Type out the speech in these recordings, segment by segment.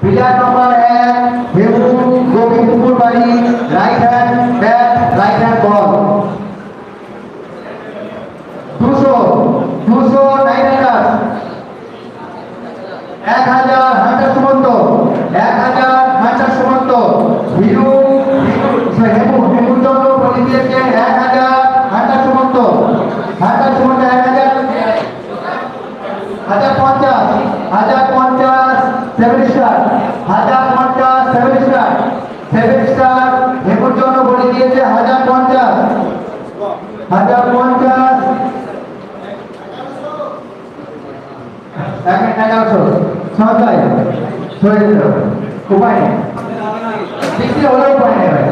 player number 1 Hemu Govindpur Bari right hand bat right hand ball 200 9 runners 1000 Hunter Sumanta 1000 Hunter Sumanta Hiru Hemu Hemuchandra বলে দিয়েছে 1000 Hunter Sumanta 1000 1050 7 star 7 star Hemuchandra বলে দিয়েছে 1050 সঞ্জয় উপায় নেই বিক্রি হলে উপায় নেই ভাই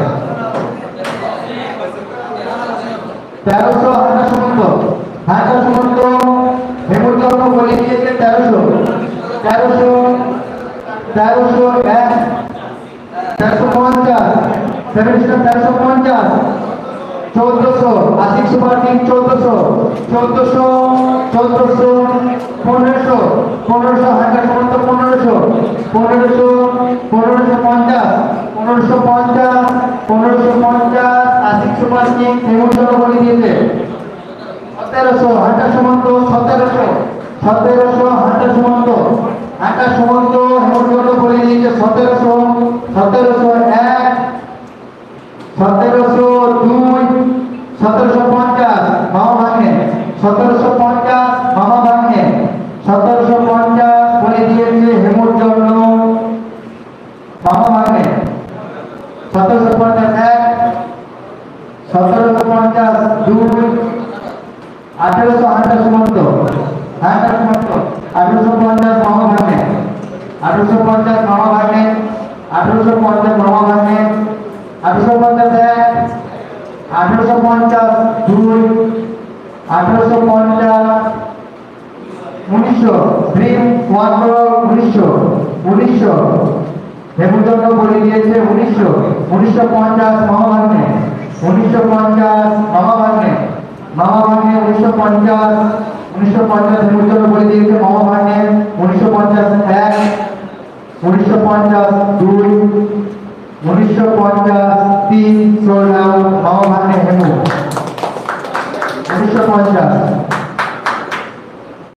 1300 হান্টার সুমন্ত হেমুচন্দ্র বলে দিয়েছে 1300 1350 7 star 1350 1400 Ashik super king 1400 1500 Hunter Sumanta 1550 Ashik super king Hemuchandra বলে দিয়েছে 1700 হান্টার সুমন্ত 1700 হান্টার সুমন্ত হেমুচন্দ্র বলে দিয়েছে 1700 1 1700 2 1750 মামা ভাগ্নে 1750 মামা ভাগ্নে 1750 বলে দিয়েছে হেমুচন্দ্র মামা ভাগ্নে 1750 1 1750 2 1800 হান্টার সুমন্ত 1850 মামা ভাগ্নে 1850 মামা ভাগ্নে 1850 মামা ভাগ্নে 1850 1850 2 1850 1900 ড্রিম 1900 হেমুচন্দ্র বলে দিয়েছে 1950 মামা ভাগ্নে 1950 মামা ভাগ্নে 1950 হেমুচন্দ্র বলে দিয়েছে মামা ভাগ্নে 1950 1 1950 2 1950 3 সোল্ড আউট মামা ভাগ্নে হেমু 1950